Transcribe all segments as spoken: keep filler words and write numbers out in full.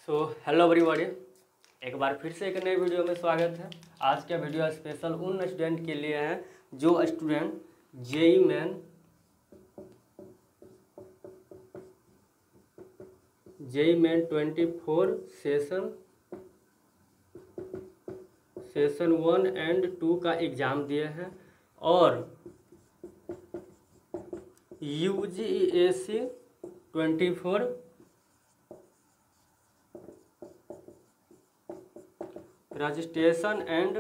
So hello everybody, एक बार फिर से एक नए वीडियो में स्वागत है। आज का वीडियो स्पेशल उन स्टूडेंट के लिए है जो student JEE Main JEE Main twenty four session session one and two का एग्ज़ाम दिए हैं और U G A C twenty four registration and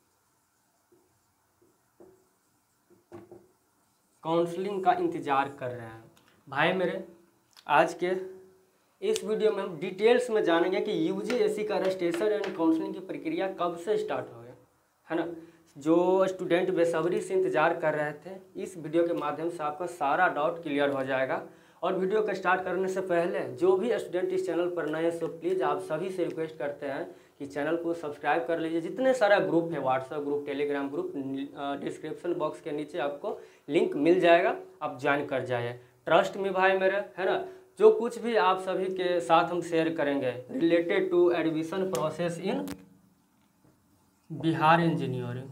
counselling का इंतज़ार कर रहे हैं। भाई मेरे, आज के इस वीडियो में हम डिटेल्स में जानेंगे कि यूजीएसी का रजिस्ट्रेशन एंड काउंसलिंग की प्रक्रिया कब से स्टार्ट हो गया है ना। जो स्टूडेंट बेसब्री से इंतज़ार कर रहे थे, इस वीडियो के माध्यम से आपका सारा डाउट क्लियर हो जाएगा। और वीडियो को स्टार्ट करने से पहले जो भी स्टूडेंट इस चैनल पर नए हैं, सो प्लीज़ आप सभी से रिक्वेस्ट करते हैं कि चैनल को सब्सक्राइब कर लीजिए। जितने सारा ग्रुप है, WhatsApp group, Telegram group, description box के नीचे आपको लिंक मिल जाएगा, आप ज्वाइन कर जाइए। ट्रस्ट में भाई मेरे, है ना, जो कुछ भी आप सभी के साथ हम शेयर करेंगे related to admission process in Bihar engineering,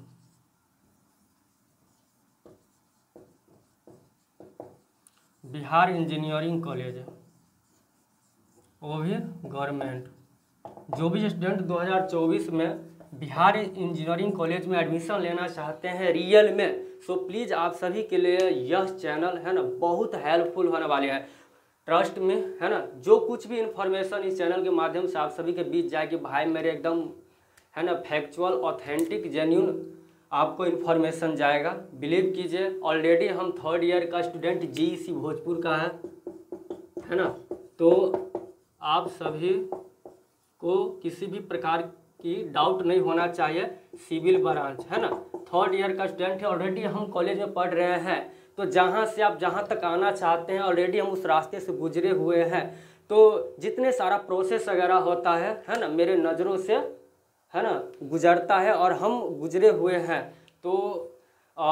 Bihar engineering college है, वो भी गवर्नमेंट। जो भी स्टूडेंट दो हज़ार चौबीस में बिहार इंजीनियरिंग कॉलेज में एडमिशन लेना चाहते हैं रियल में, सो प्लीज़ आप सभी के लिए यह चैनल है ना बहुत हेल्पफुल होने वाले है। ट्रस्ट में, है ना, जो कुछ भी इन्फॉर्मेशन इस चैनल के माध्यम से आप सभी के बीच जाएगी भाई मेरे, एकदम है ना फैक्चुअल, ऑथेंटिक, जेन्यून आपको इन्फॉर्मेशन जाएगा। बिलीव कीजिए, ऑलरेडी हम थर्ड ईयर का स्टूडेंट जी सी भोजपुर का है है ना। तो आप सभी को किसी भी प्रकार की डाउट नहीं होना चाहिए। सिविल ब्रांच है ना, थर्ड ईयर का स्टूडेंट है, ऑलरेडी हम कॉलेज में पढ़ रहे हैं, तो जहाँ से आप जहाँ तक आना चाहते हैं ऑलरेडी हम उस रास्ते से गुजरे हुए हैं। तो जितने सारा प्रोसेस वगैरह होता है है ना, मेरे नज़रों से है ना गुजरता है और हम गुजरे हुए हैं। तो आ,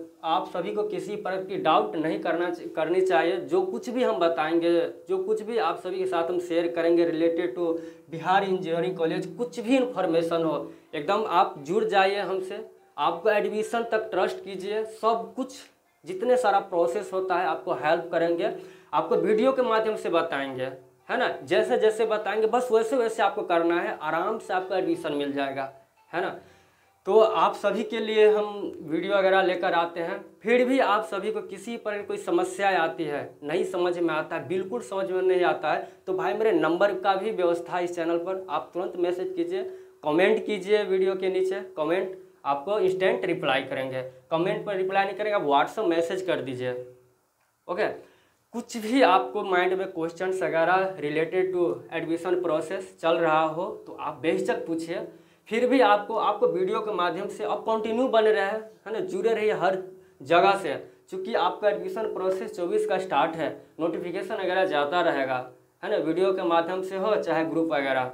आप सभी को किसी प्रकार की डाउट नहीं करना करनी चाहिए। जो कुछ भी हम बताएंगे, जो कुछ भी आप सभी के साथ हम शेयर करेंगे related to Bihar engineering college, कुछ भी इंफॉर्मेशन हो एकदम आप जुड़ जाइए हमसे। आपको एडमिशन तक ट्रस्ट कीजिए, सब कुछ जितने सारा प्रोसेस होता है आपको हेल्प करेंगे, आपको वीडियो के माध्यम से बताएंगे, है ना। जैसे जैसे बताएंगे बस वैसे वैसे आपको करना है, आराम से आपको एडमिशन मिल जाएगा, है ना। तो आप सभी के लिए हम वीडियो वगैरह लेकर आते हैं। फिर भी आप सभी को किसी पर कोई समस्या आती है, नहीं समझ में आता है, बिल्कुल समझ में नहीं आता है, तो भाई मेरे नंबर का भी व्यवस्था है इस चैनल पर। आप तुरंत मैसेज कीजिए, कमेंट कीजिए, वीडियो के नीचे कमेंट, आपको इंस्टेंट रिप्लाई करेंगे। कमेंट पर रिप्लाई नहीं करेंगे, आप व्हाट्सएप मैसेज कर दीजिए, ओके। कुछ भी आपको माइंड में क्वेश्चंस वगैरह रिलेटेड टू एडमिशन प्रोसेस चल रहा हो तो आप बेहिचक पूछिए। फिर भी आपको आपको वीडियो के माध्यम से अब कंटिन्यू बने रहे, है ना, जुड़े रहिए हर जगह से, क्योंकि आपका एडमिशन प्रोसेस चौबीस का स्टार्ट है, नोटिफिकेशन वगैरह जाता रहेगा, है ना, वीडियो के माध्यम से हो चाहे ग्रुप वगैरह।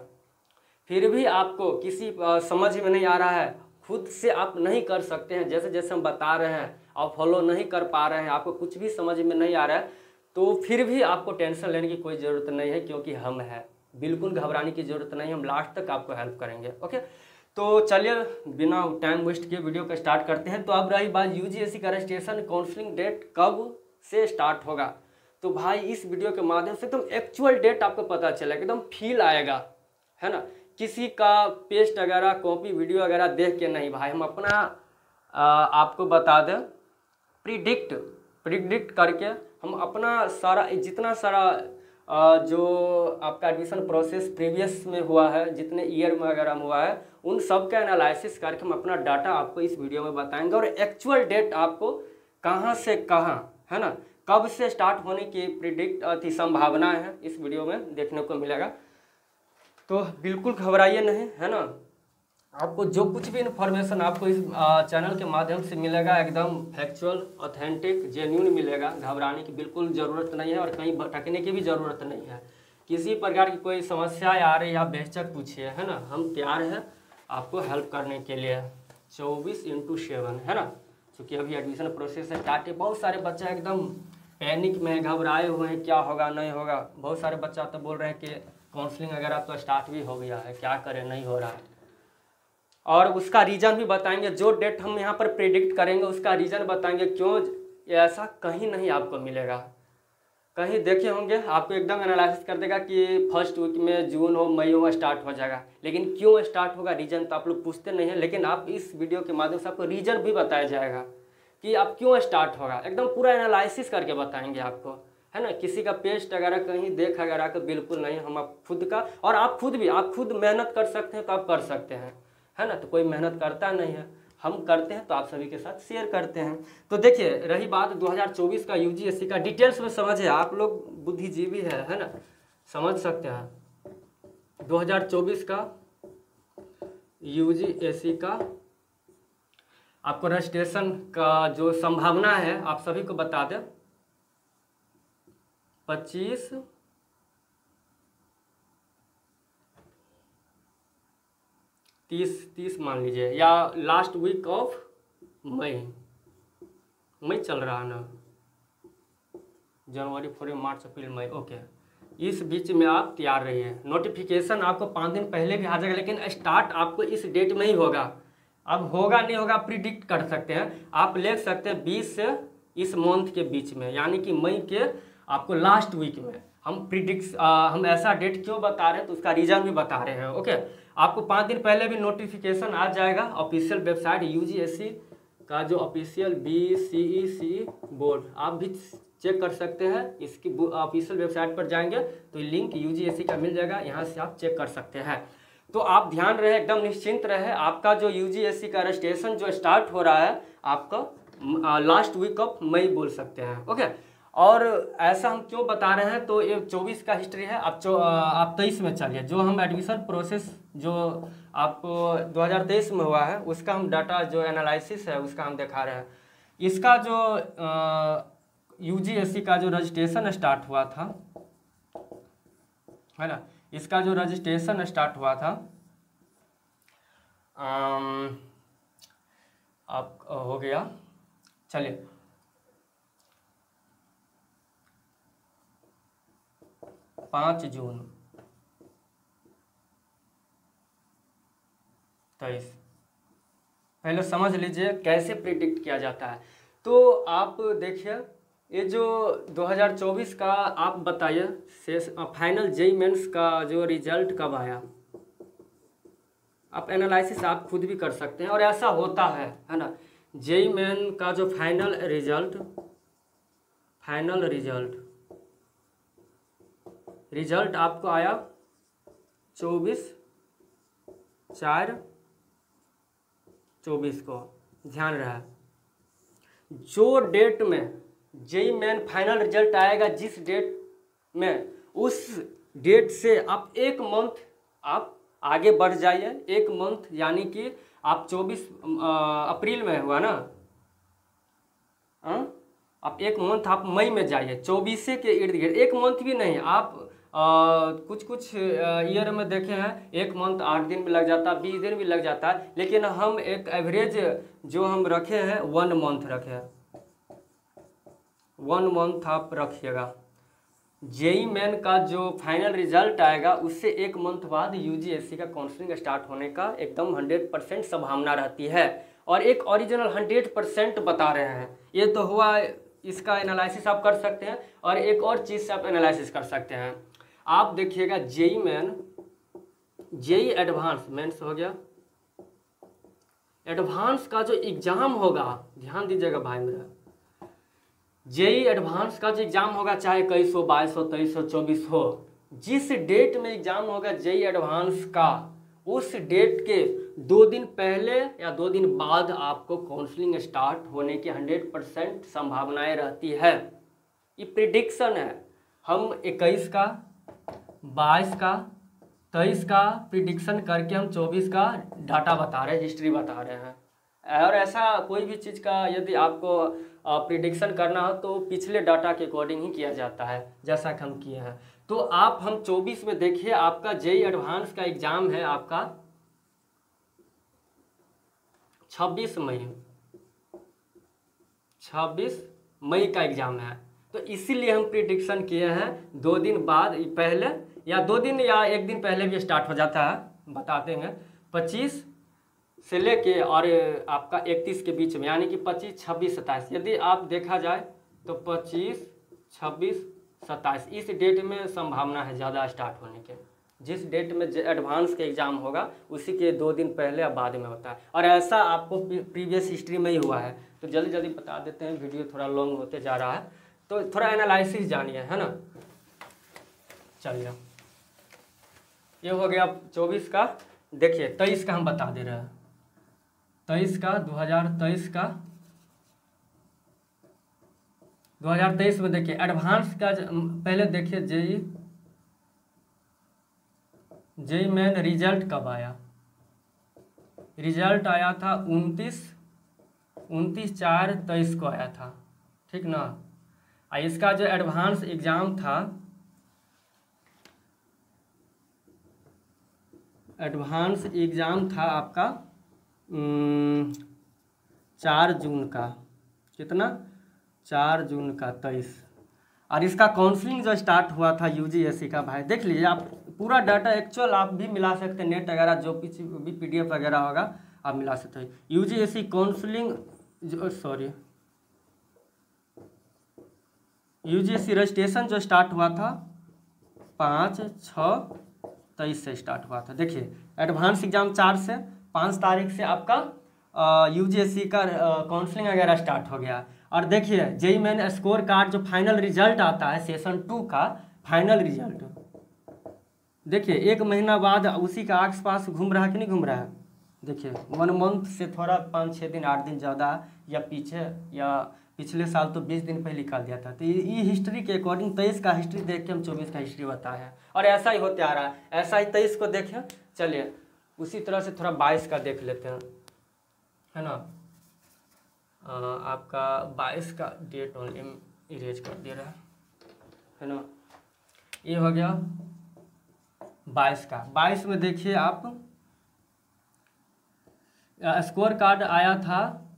फिर भी आपको किसी आ, समझ में नहीं आ रहा है, खुद से आप नहीं कर सकते हैं, जैसे जैसे हम बता रहे हैं आप फॉलो नहीं कर पा रहे हैं, आपको कुछ भी समझ में नहीं आ रहा है, तो फिर भी आपको टेंशन लेने की कोई ज़रूरत नहीं है, क्योंकि हम हैं। बिल्कुल घबराने की ज़रूरत नहीं है, हम लास्ट तक आपको हेल्प करेंगे, ओके। तो चलिए बिना टाइम वेस्ट किए वीडियो को स्टार्ट करते हैं। तो अब रही बात यूजीएसी का रजिस्ट्रेशन काउंसलिंग डेट कब से स्टार्ट होगा, तो भाई इस वीडियो के माध्यम से एकदम एक्चुअल डेट आपको पता चलेगा, एकदम फील आएगा, है ना। किसी का पेस्ट वगैरह, कॉपी, वीडियो वगैरह देख के नहीं भाई, हम अपना आ, आपको बता दें, प्रिडिक्ट प्रिडिक्ट करके हम अपना सारा जितना सारा आ, जो आपका एडमिशन प्रोसेस प्रीवियस में हुआ है, जितने ईयर में वगैरह हुआ है, उन सब का एनालिसिस करके हम अपना डाटा आपको इस वीडियो में बताएंगे। और एक्चुअल डेट आपको कहाँ से कहाँ, है ना, कब से स्टार्ट होने की प्रिडिक्ट अति संभावना है इस वीडियो में देखने को मिलेगा। तो बिल्कुल घबराइए नहीं, है ना। आपको जो कुछ भी इन्फॉर्मेशन आपको इस चैनल के माध्यम से मिलेगा एकदम फैक्चुअल, ऑथेंटिक, जेन्यून मिलेगा। घबराने की बिल्कुल ज़रूरत नहीं है और कहीं भटकने की भी ज़रूरत नहीं है। किसी प्रकार की कोई समस्या आ रही है आप बेहिचक पूछिए, है ना, हम तैयार हैं आपको हेल्प करने के लिए चौबीस इंटू सेवन, है ना। क्योंकि अभी एडमिशन प्रोसेस स्टार्ट है, बहुत सारे बच्चे एकदम पैनिक में घबराए हुए हैं, क्या होगा नहीं होगा। बहुत सारे बच्चा तो बोल रहे हैं कि काउंसलिंग वगैरह तो स्टार्ट भी हो गया है, क्या करें नहीं हो रहा है। और उसका रीज़न भी बताएंगे, जो डेट हम यहाँ पर प्रेडिक्ट करेंगे उसका रीज़न बताएंगे क्यों ऐसा कहीं नहीं आपको मिलेगा। कहीं देखे होंगे आपको एकदम एनालिसिस कर देगा कि फर्स्ट वीक में जून हो मई हो स्टार्ट हो जाएगा, लेकिन क्यों स्टार्ट होगा रीज़न तो आप लोग पूछते नहीं हैं, लेकिन आप इस वीडियो के माध्यम से आपको रीज़न भी बताया जाएगा कि आप क्यों स्टार्ट होगा, एकदम पूरा एनालिसिस करके बताएंगे आपको, है ना। किसी का पेस्ट वगैरह कहीं देख वगैरह का बिल्कुल नहीं, हम आप खुद का, और आप खुद भी आप खुद मेहनत कर सकते हैं तो आप कर सकते हैं, है ना। तो कोई मेहनत करता नहीं है, हम करते हैं तो आप सभी के साथ शेयर करते हैं। तो देखिए रही बात दो हज़ार चौबीस का यूजीएससी का, डिटेल्स में समझे, आप लोग बुद्धिजीवी है है ना, समझ सकते हैं। दो हज़ार चौबीस का यूजीएससी का आपको रजिस्ट्रेशन का जो संभावना है आप सभी को बता दें, पच्चीस तीस तीस मान लीजिए, या लास्ट वीक ऑफ मई, मई चल रहा है ना, जनवरी फरवरी मार्च अप्रैल मई, ओके, इस बीच में आप तैयार रहिए। नोटिफिकेशन आपको पाँच दिन पहले भी आ जाएगा, लेकिन स्टार्ट आपको इस डेट में ही होगा। अब होगा नहीं होगा प्रिडिक्ट कर सकते हैं, आप ले सकते हैं बीस से इस मंथ के बीच में, यानी कि मई के आपको लास्ट वीक में हम प्रिडिक्ट हम ऐसा डेट क्यों बता रहे हैं तो उसका रीज़न भी बता रहे हैं। ओके, आपको पाँच दिन पहले भी नोटिफिकेशन आ जाएगा ऑफिशियल वेबसाइट यूजीएससी का, जो official B C E C board, आप भी चेक कर सकते हैं, इसकी ऑफिशियल वेबसाइट पर जाएंगे तो लिंक यूजीएससी का मिल जाएगा, यहाँ से आप चेक कर सकते हैं। तो आप ध्यान रहे, एकदम निश्चिंत रहे, आपका जो यूजीएससी का रजिस्ट्रेशन जो स्टार्ट हो रहा है आपका लास्ट वीक ऑफ मई बोल सकते हैं। ओके, और ऐसा हम क्यों बता रहे हैं, तो ये चौबीस का हिस्ट्री है, आप चौ आप तेईस में चलिए, जो हम एडमिशन प्रोसेस जो आपको दो हज़ार तेईस में हुआ है उसका हम डाटा जो एनालिसिस है उसका हम दिखा रहे हैं। इसका जो यूजीएससी का जो रजिस्ट्रेशन स्टार्ट हुआ था, है ना, इसका जो रजिस्ट्रेशन स्टार्ट हुआ था आम, आप हो गया, चलिए पाँच जून तेईस, पहले समझ लीजिए कैसे प्रिडिक्ट किया जाता है। तो आप देखिए ये जो दो हज़ार चौबीस का आप बताइए शेष फाइनल जेई मेंस का जो रिजल्ट कब आया, आप एनालिसिस आप खुद भी कर सकते हैं, और ऐसा होता है है ना। जेई मेन का जो final result final result result आपको आया चौबीस चार चौबीस को, ध्यान रहा, जो डेट में जेई मेन फाइनल रिजल्ट आएगा, जिस डेट में, उस डेट से आप एक मंथ आप आगे बढ़ जाइए, एक मंथ, यानी कि आप चौबीस अप्रैल में हुआ ना, आ? आप एक मंथ आप मई में जाइए, चौबीसे के इर्द गिर्द, एक मंथ भी नहीं, आप आ, कुछ कुछ ईयर में देखे हैं एक मंथ आठ दिन भी लग जाता है, बीस दिन भी लग जाता है, लेकिन हम एक एवरेज जो हम रखे हैं वन मंथ रखे हैं, वन मंथ आप रखिएगा। जेई मेन का जो फाइनल रिजल्ट आएगा उससे एक मंथ बाद यूजीएससी का काउंसलिंग स्टार्ट होने का एकदम हंड्रेड परसेंट संभावना रहती है, और एक ओरिजिनल हंड्रेड परसेंट बता रहे हैं। ये तो हुआ, इसका एनालिसिस आप कर सकते हैं, और एक और चीज़ से आप एनालिसिस कर सकते हैं। आप देखिएगा JEE Main, JEE advance, Mains हो गया, एडवांस का जो एग्जाम होगा, ध्यान दीजिएगा भाई मेरा, जेई एडवांस का जो एग्जाम होगा, चाहे इक्कीस हो, बाईस हो, तेईस हो, चौबीस हो, जिस डेट में एग्जाम होगा जेई एडवांस का, उस डेट के दो दिन पहले या दो दिन बाद आपको काउंसलिंग स्टार्ट होने की हंड्रेड परसेंट संभावनाएं रहती है। ये प्रिडिक्शन है, हम इक्कीस का, बाईस का, तेईस का प्रिडिक्शन करके हम चौबीस का डाटा बता रहे हैं, हिस्ट्री बता रहे हैं। और ऐसा कोई भी चीज़ का यदि आपको प्रिडिक्शन करना हो तो पिछले डाटा के अकॉर्डिंग ही किया जाता है, जैसा कि हम किए हैं। तो आप हम चौबीस में देखिए, आपका जेई एडवांस का एग्जाम है आपका छब्बीस मई, छब्बीस मई का एग्जाम है। तो इसीलिए हम प्रिडिक्शन किए हैं दो दिन बाद पहले या दो दिन या एक दिन पहले भी स्टार्ट हो जाता है, बता देंगे। पच्चीस से लेके और आपका इकतीस के बीच में, यानी कि पच्चीस छब्बीस सत्ताईस, यदि आप देखा जाए तो पच्चीस छब्बीस सत्ताईस इस डेट में संभावना है ज़्यादा स्टार्ट होने के। जिस डेट में एडवांस के एग्ज़ाम होगा उसी के दो दिन पहले या बाद में होता है, और ऐसा आपको प्रीवियस हिस्ट्री में ही हुआ है। तो जल्दी जल्दी बता देते हैं, वीडियो थोड़ा लॉन्ग होते जा रहा है, तो थोड़ा एनालिसिस जानिए, है ना। चलिए, ये हो गया चौबीस का। देखिए तेईस का हम बता दे रहे हैं, तेईस का दो हज़ार तेईस का दो हज़ार तेईस में देखिए एडवांस का पहले देखिए जेई जेई मेन रिजल्ट कब आया। रिजल्ट आया था उनतीस उनतीस चार तेईस को आया था, ठीक ना। इसका जो एडवांस एग्ज़ाम था, एडवांस एग्ज़ाम था आपका चार जून का, कितना, चार जून का तेईस। और इसका काउंसलिंग जो स्टार्ट हुआ था यूजीएससी का, भाई देख लीजिए आप पूरा डाटा एक्चुअल आप भी मिला सकते हैं, नेट वगैरह जो भी पीडीएफ वगैरह होगा आप मिला सकते हैं। यूजीएससी काउंसलिंग जो सॉरी यूजीएससी रजिस्ट्रेशन जो स्टार्ट हुआ था पाँच छः तेईस से स्टार्ट हुआ था। देखिए एडवांस एग्जाम चार से पाँच तारीख से आपका यूजीएससी का काउंसलिंग वगैरह स्टार्ट हो गया। और देखिए जेई मेन स्कोर कार्ड जो फाइनल रिजल्ट आता है सेशन टू का फाइनल रिजल्ट, देखिए एक महीना बाद उसी का आस पास घूम रहा है कि नहीं घूम रहा है। देखिए वन मंथ से थोड़ा पाँच छः दिन आठ दिन ज़्यादा या पीछे, या पिछले साल तो बीस दिन पहले निकाल दिया था। तो ये हिस्ट्री के अकॉर्डिंग तेईस का हिस्ट्री देख के हम चौबीस का हिस्ट्री बताया है, और ऐसा ही होते आ रहा है। ऐसा ही तेईस को देखें। चलिए उसी तरह से थोड़ा बाईस का देख लेते हैं, है ना। आ, आपका बाईस का डेट ओनली इरेज कर दे रहा है, है ना। ये हो गया बाईस का। बाईस में देखिए आप स्कोर कार्ड आया था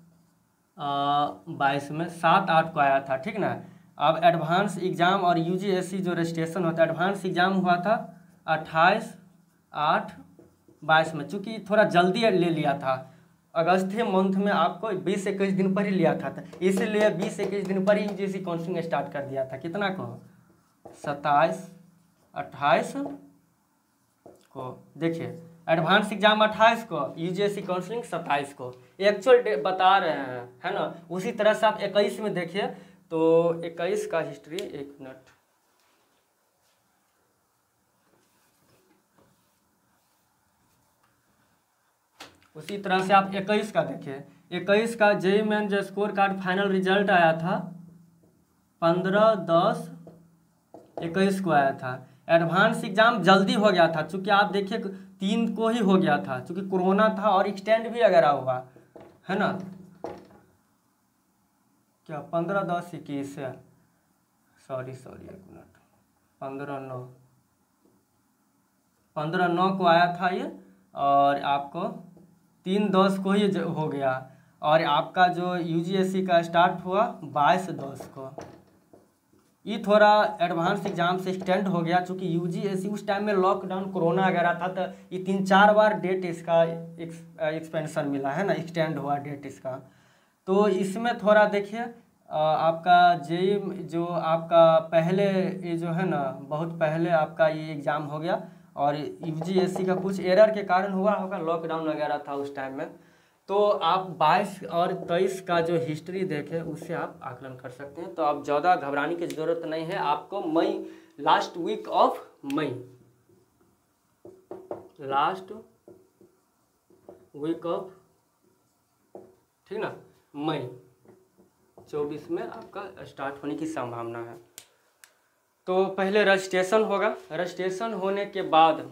बाईस में सात आठ को आया था, ठीक ना। अब एडवांस एग्ज़ाम और यूजीएससी जो रजिस्ट्रेशन होता है, एडवांस एग्ज़ाम हुआ था अट्ठाईस आठ बाईस में। चूँकि थोड़ा जल्दी ले लिया था, अगस्त के मंथ में आपको बीस इक्कीस दिन पर ही लिया था, इसीलिए बीस इक्कीस दिन पर ही यूजीएससी काउंसलिंग स्टार्ट कर दिया था। कितना को, सत्ताईस अट्ठाईस को। देखिए एडवांस एग्जाम अट्ठाईस को, यूजीएससी काउंसलिंग सत्ताईस को, एक्चुअल डेट बता रहे हैं, है ना। उसी तरह से आप इक्कीस में देखिए तो इक्कीस का हिस्ट्री, एक मिनट, उसी तरह से आप इक्कीस का देखिए। इक्कीस का जेई मेन जो स्कोर कार्ड फाइनल रिजल्ट आया था पंद्रह दस इक्कीस को आया था। एडवांस एग्जाम जल्दी हो गया था, चूँकि आप देखिए तीन को ही हो गया था, चूँकि कोरोना था और एक्सटेंड भी वगैरह हुआ, है ना। क्या पंद्रह दस इक्कीस है, सॉरी सॉरी एक मिनट, पंद्रह नौ पंद्रह नौ को आया था ये, और आपको तीन दस को ही हो गया। और आपका जो यूजीएससी का स्टार्ट हुआ बाईस दस को। ये थोड़ा एडवांस एग्जाम से एक्सटेंड हो गया, चूँकि यूजीएससी उस टाइम में लॉकडाउन कोरोना वगैरह था, तो ये तीन चार बार डेट इसका एक्सपेंशन मिला, है ना, एक्सटेंड हुआ डेट इसका। तो इसमें थोड़ा देखिए आपका जेई जो आपका पहले ये जो है ना, बहुत पहले आपका ये एग्ज़ाम हो गया, और यूजीएससी का कुछ एरर के कारण हुआ होगा, लॉकडाउन वगैरह था उस टाइम में। तो आप बाईस और तेईस का जो हिस्ट्री देखें उससे आप आकलन कर सकते हैं। तो आप ज़्यादा घबराने की ज़रूरत नहीं है। आपको May, last week of May, last week of, ठीक ना, मई चौबीस में आपका स्टार्ट होने की संभावना है। तो पहले रजिस्ट्रेशन होगा, रजिस्ट्रेशन होने के बाद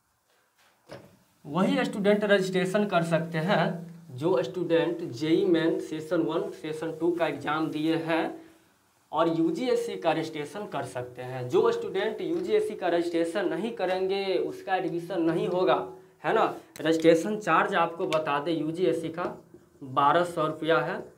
वही स्टूडेंट रजिस्ट्रेशन कर सकते हैं जो student JEE Main session one session two का एग्ज़ाम दिए हैं और यूजीएससी का रजिस्ट्रेशन कर सकते हैं। जो स्टूडेंट यूजीएससी का रजिस्ट्रेशन नहीं करेंगे उसका एडमिशन नहीं होगा, है ना। रजिस्ट्रेशन चार्ज आपको बता दें, यूजीएससी का बारह सौ रुपया है,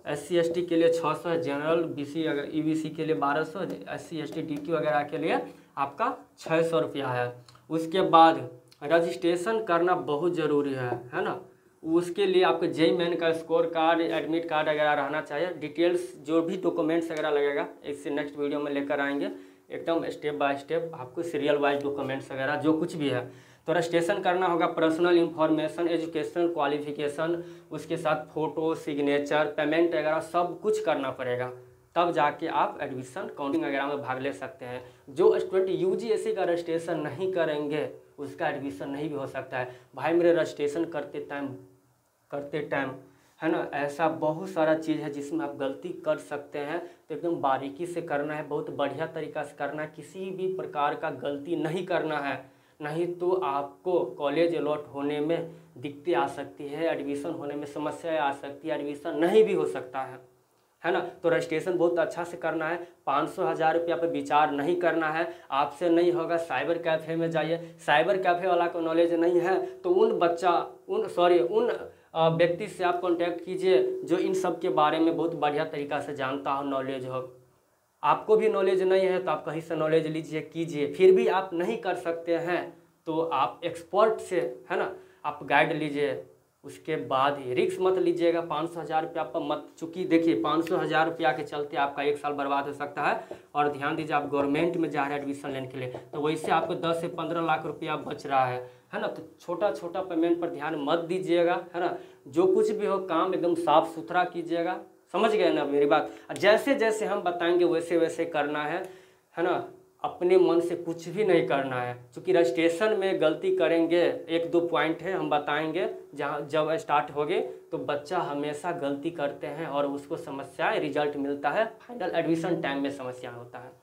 एस सी एस टी के लिए छः सौ है, जनरल बी सी अगर ई बी सी के लिए बारह सौ, S C S T D Q वगैरह के लिए आपका छः सौ रुपया है। उसके बाद रजिस्ट्रेशन करना बहुत ज़रूरी है है ना। उसके लिए आपके जेई मेन का स्कोर कार्ड, एडमिट कार्ड वगैरह रहना चाहिए। डिटेल्स जो भी डॉक्यूमेंट्स वगैरह लगेगा इससे नेक्स्ट वीडियो में लेकर आएंगे, एकदम स्टेप बाय स्टेप आपको सीरियल वाइज डॉक्यूमेंट्स वगैरह जो कुछ भी है। तो रजिस्ट्रेशन करना होगा, पर्सनल इंफॉर्मेशन, एजुकेशनल क्वालिफिकेशन, उसके साथ फ़ोटो, सिग्नेचर, पेमेंट वगैरह सब कुछ करना पड़ेगा, तब जाके आप एडमिशन काउंटिंग वगैरह में भाग ले सकते हैं। जो स्टूडेंट यूजीएससी का रजिस्ट्रेशन नहीं करेंगे उसका एडमिशन नहीं भी हो सकता है। भाई मेरे रजिस्ट्रेशन करते टाइम करते टाइम है ना, ऐसा बहुत सारा चीज़ है जिसमें आप गलती कर सकते हैं, तो एकदम बारीकी से करना है, बहुत बढ़िया तरीक़ा से करना है, किसी भी प्रकार का गलती नहीं करना है, नहीं तो आपको कॉलेज अलॉट होने में दिक्कतें आ सकती है, एडमिशन होने में समस्याएं आ सकती है, एडमिशन नहीं भी हो सकता है है ना। तो रजिस्ट्रेशन बहुत अच्छा से करना है, पाँच सौ हज़ार रुपया पर विचार नहीं करना है। आपसे नहीं होगा साइबर कैफ़े में जाइए, साइबर कैफ़े वाला को नॉलेज नहीं है तो उन बच्चा उन सॉरी उन व्यक्ति से आप कांटेक्ट कीजिए जो इन सब के बारे में बहुत बढ़िया तरीक़ा से जानता हो, नॉलेज हो। आपको भी नॉलेज नहीं है तो आप कहीं से नॉलेज लीजिए, कीजिए। फिर भी आप नहीं कर सकते हैं तो आप एक्सपर्ट से है ना आप गाइड लीजिए, उसके बाद ही रिस्क मत लीजिएगा। पाँच सौ हज़ार रुपया पर मत, चूँकि देखिए पाँच सौ हज़ार रुपया के चलते आपका एक साल बर्बाद हो सकता है। और ध्यान दीजिए आप गवर्नमेंट में जा रहे हैं एडमिशन लेने के लिए, तो वैसे आपको दस से पंद्रह लाख रुपया बच रहा है है ना। तो छोटा छोटा पेमेंट पर ध्यान मत दीजिएगा है ना। जो कुछ भी हो काम एकदम साफ सुथरा कीजिएगा, समझ गए ना मेरी बात। जैसे जैसे हम बताएंगे वैसे वैसे करना है है ना। अपने मन से कुछ भी नहीं करना है, क्योंकि रजिस्ट्रेशन में गलती करेंगे, एक दो पॉइंट है हम बताएंगे जहाँ जब स्टार्ट होगे तो बच्चा हमेशा गलती करते हैं और उसको समस्याएं रिजल्ट मिलता है, फाइनल एडमिशन टाइम में समस्या होता है,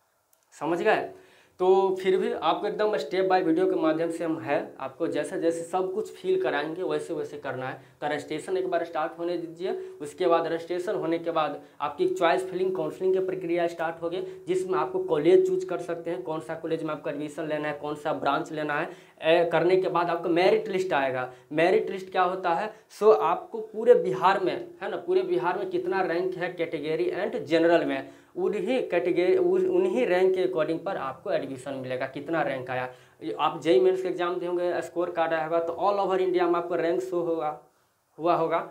समझ गए। तो फिर भी आपको एकदम स्टेप बाय वीडियो के माध्यम से हम है आपको जैसे जैसे सब कुछ फील कराएंगे वैसे वैसे करना है। तो रजिस्ट्रेशन एक बार स्टार्ट होने दीजिए, उसके बाद रजिस्ट्रेशन होने के बाद आपकी चॉइस फिलिंग काउंसलिंग की प्रक्रिया स्टार्ट होगी, जिसमें आपको कॉलेज चूज कर सकते हैं, कौन सा कॉलेज में आपको एडमिशन लेना है, कौन सा ब्रांच लेना है। ए, करने के बाद आपको मेरिट लिस्ट आएगा। मेरिट लिस्ट क्या होता है, सो आपको पूरे बिहार में है ना, पूरे बिहार में कितना रैंक है कैटेगरी एंड जनरल में, उन्हीं कैटेगरी उन्हीं रैंक के अकॉर्डिंग पर आपको एडमिशन मिलेगा। कितना रैंक आया, आप जेई मेंस के एग्जाम देंगे, स्कोर कार्ड आया होगा तो ऑल ओवर इंडिया में आपको रैंक शो होगा हुआ होगा।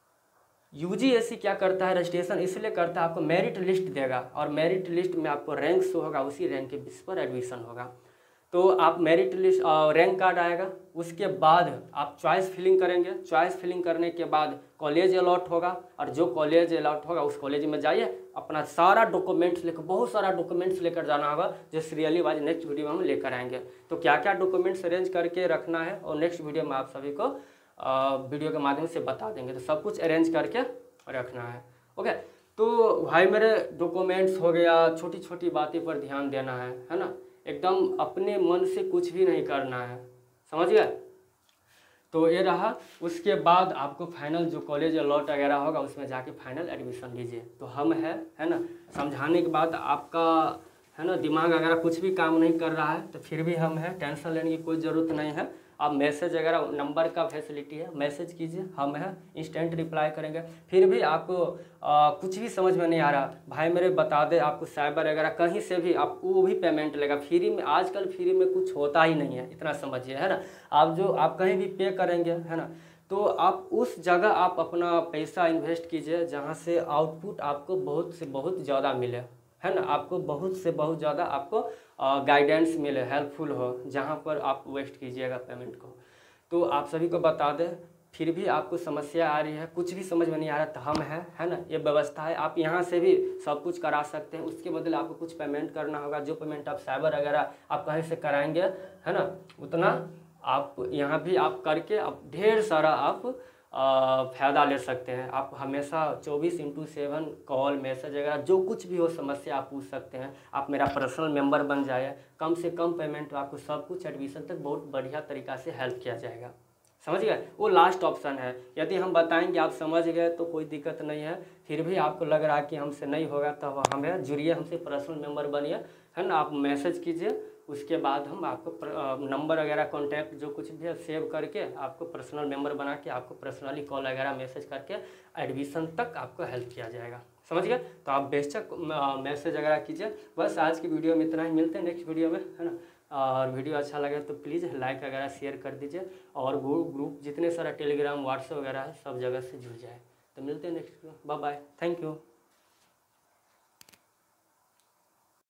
यूजीएससी क्या करता है, रजिस्ट्रेशन इसलिए करता है, आपको मेरिट लिस्ट देगा और मेरिट लिस्ट में आपको रैंक शो होगा, उसी रैंक के बेस पर एडमिशन होगा। तो आप मेरिट लिस्ट रैंक कार्ड आएगा, उसके बाद आप चॉइस फिलिंग करेंगे, चॉइस फिलिंग करने के बाद कॉलेज अलॉट होगा, और जो कॉलेज अलॉट होगा उस कॉलेज में जाइए, अपना सारा डॉक्यूमेंट्स लेकर, बहुत सारा डॉक्यूमेंट्स लेकर जाना होगा, जो सीरियली वाइज नेक्स्ट वीडियो में हम लेकर आएंगे। तो क्या क्या डॉक्यूमेंट्स अरेंज करके रखना है और नेक्स्ट वीडियो में आप सभी को आ, वीडियो के माध्यम से बता देंगे। तो सब कुछ अरेंज करके रखना है, ओके। तो भाई मेरे डॉक्यूमेंट्स हो गया, छोटी छोटी बातें पर ध्यान देना है है ना, एकदम अपने मन से कुछ भी नहीं करना है, समझ गए। तो ये रहा, उसके बाद आपको फाइनल जो कॉलेज अलॉट वगैरह होगा उसमें जाके फाइनल एडमिशन लीजिए। तो हम है है ना, समझाने के बाद आपका है ना दिमाग वगैरह कुछ भी काम नहीं कर रहा है तो फिर भी हम है, टेंशन लेने की कोई ज़रूरत नहीं है। आप मैसेज वगैरह, नंबर का फैसिलिटी है, मैसेज कीजिए, हम है इंस्टेंट रिप्लाई करेंगे। फिर भी आपको आ, कुछ भी समझ में नहीं आ रहा, भाई मेरे बता दे, आपको साइबर वगैरह कहीं से भी आप वो भी पेमेंट लेगा फ्री में। आजकल फ्री में कुछ होता ही नहीं है, इतना समझिए है ना। आप जो आप कहीं भी पे करेंगे है ना, तो आप उस जगह आप अपना पैसा इन्वेस्ट कीजिए जहाँ से आउटपुट आपको बहुत से बहुत ज़्यादा मिले, है ना, आपको बहुत से बहुत ज़्यादा आपको गाइडेंस मिले, हेल्पफुल हो, जहाँ पर आप वेस्ट कीजिएगा पेमेंट को। तो आप सभी को बता दें, फिर भी आपको समस्या आ रही है, कुछ भी समझ में नहीं आ रहा, तो हम है है ना, ये व्यवस्था है, आप यहाँ से भी सब कुछ करा सकते हैं। उसके बदले आपको कुछ पेमेंट करना होगा, जो पेमेंट आप साइबर वगैरह आप कहीं से कराएंगे है ना, उतना आप यहाँ भी आप करके आप ढेर सारा आप फ़ायदा ले सकते हैं। आप हमेशा चौबीस इंटू सेवन कॉल मैसेज वगैरह जो कुछ भी हो समस्या आप पूछ सकते हैं। आप मेरा पर्सनल मेंबर बन जाए, कम से कम पेमेंट आपको सब कुछ एडमिशन तक बहुत बढ़िया तरीक़ा से हेल्प किया जाएगा, समझ गए। वो लास्ट ऑप्शन है, यदि हम बताएंगे आप समझ गए तो कोई दिक्कत नहीं है। फिर भी आपको लग रहा है कि हमसे नहीं होगा तो हमें जुड़िए, हमसे पर्सनल मेंबर बनिए है ना। आप मैसेज कीजिए, उसके बाद हम आपको नंबर वगैरह कॉन्टैक्ट जो कुछ भी है सेव करके आपको पर्सनल मेंबर बना के आपको पर्सनली कॉल वगैरह मैसेज करके एडमिशन तक आपको हेल्प किया जाएगा। समझ गए? तो आप बेशक मैसेज वगैरह कीजिए। बस आज की वीडियो में इतना ही, मिलते हैं नेक्स्ट वीडियो में, है ना। और वीडियो अच्छा लगे तो प्लीज़ लाइक वगैरह शेयर कर दीजिए और वो ग्रुप जितने सारा टेलीग्राम व्हाट्सएप वगैरह है सब जगह से जुड़ जाए। तो मिलते हैं next video. Bye bye, thank you.